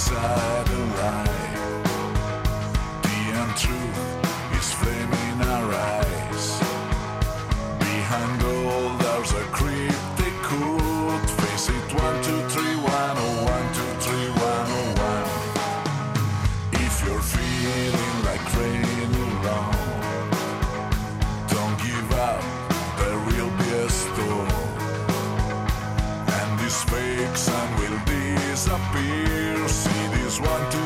inside a lie. The untruth is flaming our eyes. Behind all there's a cryptic code. Face it, 1, 2, 3, 1, oh, 1, 2, 3, 1, oh, 1. If you're feeling like rain alone, don't give up, there will be a storm. And this fake sun will disappear. See this 1, 2,